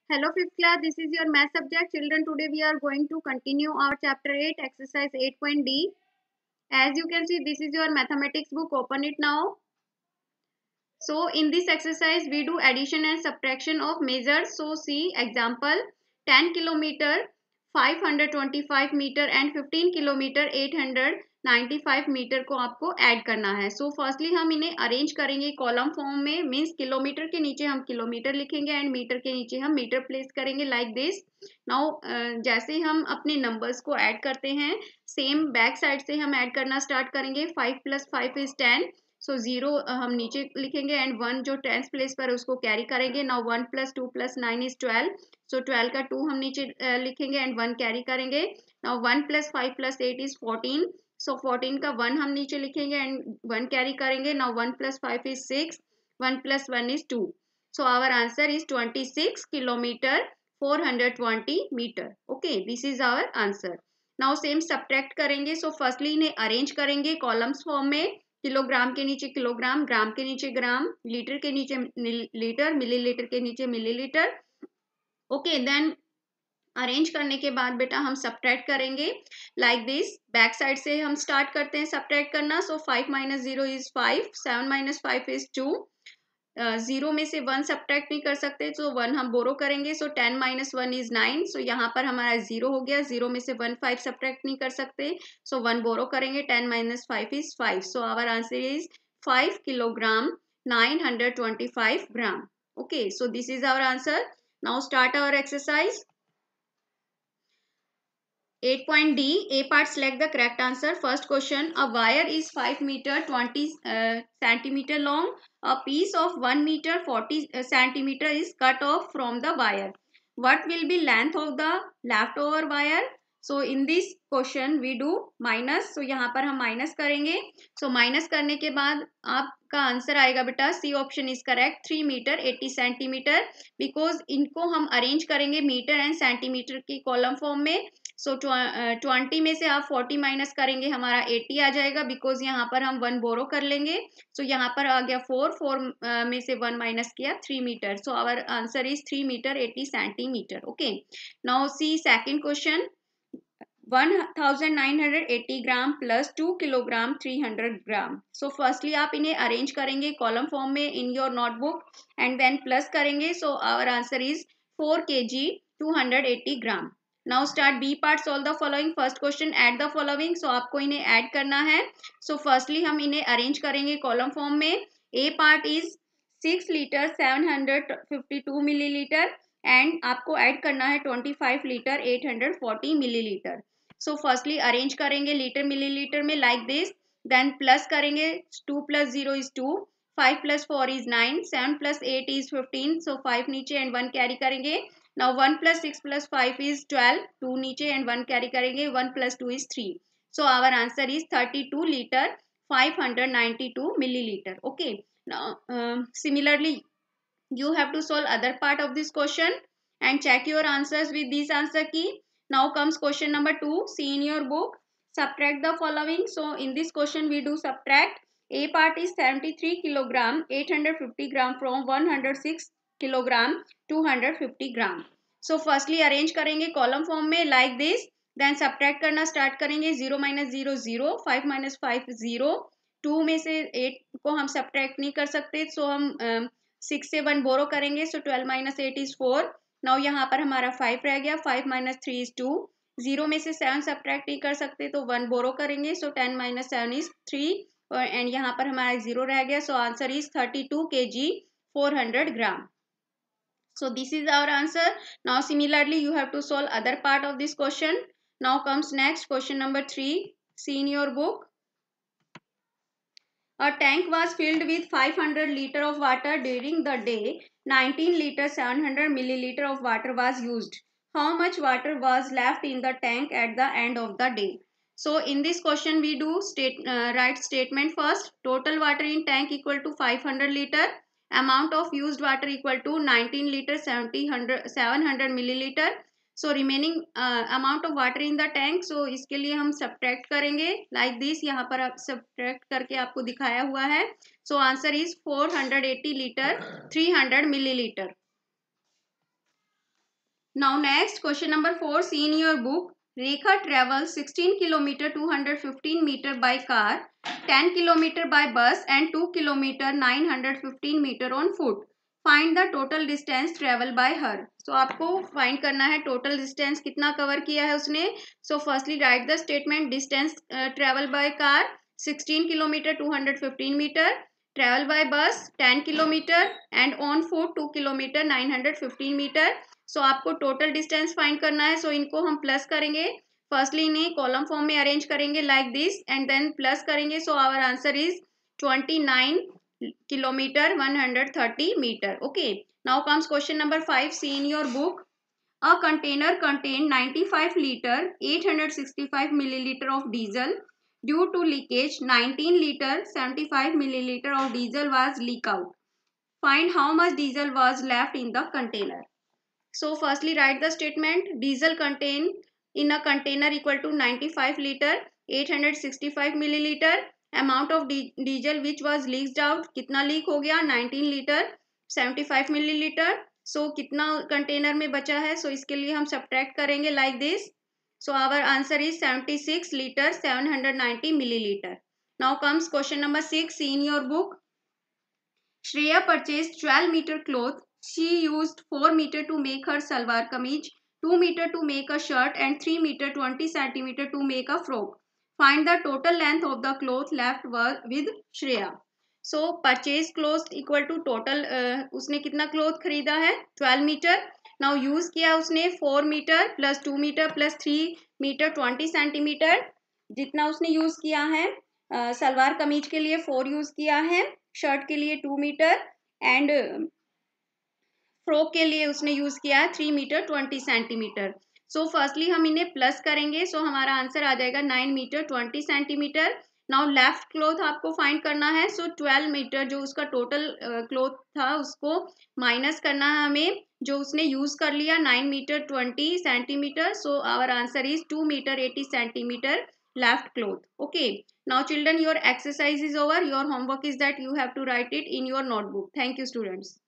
Hello fifth class, this is your math subject. Children, today we are going to continue our chapter 8, exercise 8.d. As you can see, this is your mathematics book. Open it now. So in this exercise, we do addition and subtraction of measures. So see example, 10 kilometer, 525 metre and 15 kilometre 895 metre को आपको add करना है. So firstly हम इन्हें arrange करेंगे column form में. Means kilometre के नीचे हम किलोमीटर लिखेंगे एंड मीटर के नीचे हम मीटर प्लेस करेंगे लाइक दिस. नाउ जैसे हम अपने नंबर्स को ऐड करते हैं, सेम बैक साइड से हम ऐड करना स्टार्ट करेंगे. 5 + 5 = 10. सो 0 हम नीचे लिखेंगे एंड 1 जो 10th प्लेस पर उसको कैरी करेंगे. नाउ 1 + 2 + 9 = 12. सो 12 का 2 हम नीचे लिखेंगे एंड 1 कैरी करेंगे. नाउ 1 + 5 + 8 = 14. सो 14 का 1 हम नीचे लिखेंगे एंड 1 कैरी करेंगे. Now 1 + 5 = 6. 1 + 1 = 2. So our answer is 26 kilometre 420 metre. Okay, this is our answer. Now same subtract करेंगे. सो फर्स्टली इन्हें अरेंज करेंगे कॉलम्स फॉर्म में. किलोग्राम के नीचे किलोग्राम, ग्राम के नीचे ग्राम, लीटर के नीचे लीटर, मिलीलीटर के नीचे मिलीलीटर. ओके, देन अरेंज करने के बाद बेटा हम सब्ट्रैक्ट करेंगे लाइक दिस. बैक साइड से हम स्टार्ट करते हैं सब्ट्रैक्ट करना. सो 5 - 0 = 5. 7 - 5 = 2. 0 में से 1 सब्ट्रैक्ट नहीं कर सकते, तो 1 हम बोरो करेंगे. सो 10 - 1 = 9. सो यहाँ पर हमारा 0 हो गया. 0 में से 1 5 सब्ट्रैक्ट नहीं कर सकते, सो 1 बोरो करेंगे. 10 - 5 = 5. So our answer is 5 kilogram 925 gram. Okay, so this is our answer. Now start our exercise 8.d. A part, select the correct answer. First question, a wire is 5 meter 20 centimeter long. A piece of 1 meter 40 centimeter is cut off from the wire. What will be length of the leftover wire? So in this question we do minus. So यहाँ पर हम minus करेंगे. So minus करने के बाद आपका answer आएगा बेटा C option is correct, 3 metre 80 centimetre. Because इनको हम अरेंज करेंगे मीटर एंड सेंटीमीटर की कॉलम फॉर्म में. सो 20 में से आप 40 माइनस करेंगे, हमारा 80 आ जाएगा. बिकॉज यहाँ पर हम 1 बोरो कर लेंगे. सो यहाँ पर आ गया 4 में से 1 माइनस किया 3 metre. So our answer is 3 metre 80 centimetre. Okay, now C second question, 1980 gram plus 2 kilogram 300 gram. So firstly आप इन्हें अरेंज करेंगे कॉलम फॉर्म में in your notebook and then plus करेंगे. So our answer is 4 kg 280 gram. Now start B part, solve the following. First question, add the following. So आपको इन्हें add करना है. So firstly हम इन्हें arrange करेंगे column form में. A part is 6 litre 752 millilitre and आपको add करना है 25 litre 840 millilitre. So firstly arrange करेंगे लीटर मिलीलीटर में लाइक दिस. देन प्लस करेंगे. 2 + 0 = 2. 5 + 4 = 9. 7 + 8 = 15. सो 5 नीचे एंड 1 कैरी करेंगे. Now 1 + 6 + 5 = 12. 2 नीचे एंड 1 कैरी करेंगे. 1 + 2 = 3. So our answer is 32 liter 592 milliliter. Okay. Now similarly you have to solve other part of this question and check your answers with this answer key. Now comes question number 2. See in your book. Subtract the following. So in this question we do subtract. A part is 73 kilogram 850 gram from 106 kilogram 250 gram. So firstly arrange करेंगे column form में like this. Then subtract करना start करेंगे. 0 - 0 0. 5 - 5 0. 2 में से 8 को हम subtract नहीं कर सकते, so हम 6 से 1 बोरो करेंगे. सो 12 - 8 = 4. नाउ यहाँ पर हमारा 5 रह गया. 5 - 3 = 2. 0 में से 7 सब्ट्रैक्ट नहीं कर सकते, तो 1 बोरो करेंगे. सो 10 - 7 = 3 एंड यहाँ पर हमारा 0 रह गया. So answer is 32 kg 400 gram. So this is our answer. Now similarly you have to solve other part of this question. Now comes next question number 3. See in your book. A tank was filled with 500 liter of water during the day. 19 liter 700 milliliter of water was used. How much water was left in the tank at the end of the day? So in this question we do write statement first. Total water in tank equal to 500 liter. Amount of used water equal to 19 liter 700 milliliter. So remaining amount of water in the tank. So इसके लिए हम subtract करेंगे like this. यहाँ पर आप subtract करके आपको दिखाया हुआ है. So answer is 480 litre 300 millilitre. Now next question number 4, see in your book. Rekha travels 16 km 215 meter by car, 10 km by bus and 2 km 915 meter on foot. Find the total distance travel by her. So आपको find करना है total distance कितना cover किया है उसने. So firstly write the statement distance travel by car 16 km 215 meter, travel by bus 10 km and on foot 2 km 915 meter. सो आपको total distance find करना है. सो इनको हम प्लस करेंगे. फर्स्टली इन्हें कॉलम फॉर्म में अरेंज करेंगे like this and then plus करेंगे. So our answer is 29 kilometre 130 metre. Okay, now comes question number 5. See in your book. A container contained 95 liter 865 milliliter of diesel. Due to leakage, 19 liter 75 milliliter of diesel was leaked out. Find how much diesel was left in the container. So firstly write the statement. Diesel contained in a container equal to 95 liter 865 milliliter. Amount of diesel which was leaked out, कितना leak हो गया, 19 litre 75 millilitre. सो कितना container में बचा है, सो इसके लिए हम सब्ट्रैक्ट करेंगे like this. So our answer is 76 litre 790 millilitre. Now comes question number 6. See in your book. Shreya purchased 12 meter cloth. She used 4 meter to make her salwar kameez, 2 meter to make a shirt and 3 meter 20 centimeter to make a frock. Find the total length of the cloth left with Shreya. So purchase cloth equal to total उसने कितना cloth खरीदा है 12 meter. Now use किया उसने 4 meter plus 2 meter plus 3 meter 20 centimeter. जितना उसने use किया है सलवार कमीज के लिए 4 यूज किया है, शर्ट के लिए 2 मीटर एंड फ्रॉक के लिए उसने यूज किया है 3 मीटर 20 सेंटीमीटर. सो फर्स्टली हम इन्हें प्लस करेंगे. सो हमारा आंसर आ जाएगा 9 metre 20 centimetre. Now left cloth आपको फाइंड करना है. सो 12 मीटर जो उसका टोटल क्लॉथ था उसको माइनस करना है हमें, जो उसने यूज कर लिया 9 metre 20 centimetre. So our answer is 2 metre 80 centimetre left cloth. Okay, now children, your exercise is over. Your homework is that you have to write it in your notebook. Thank you students.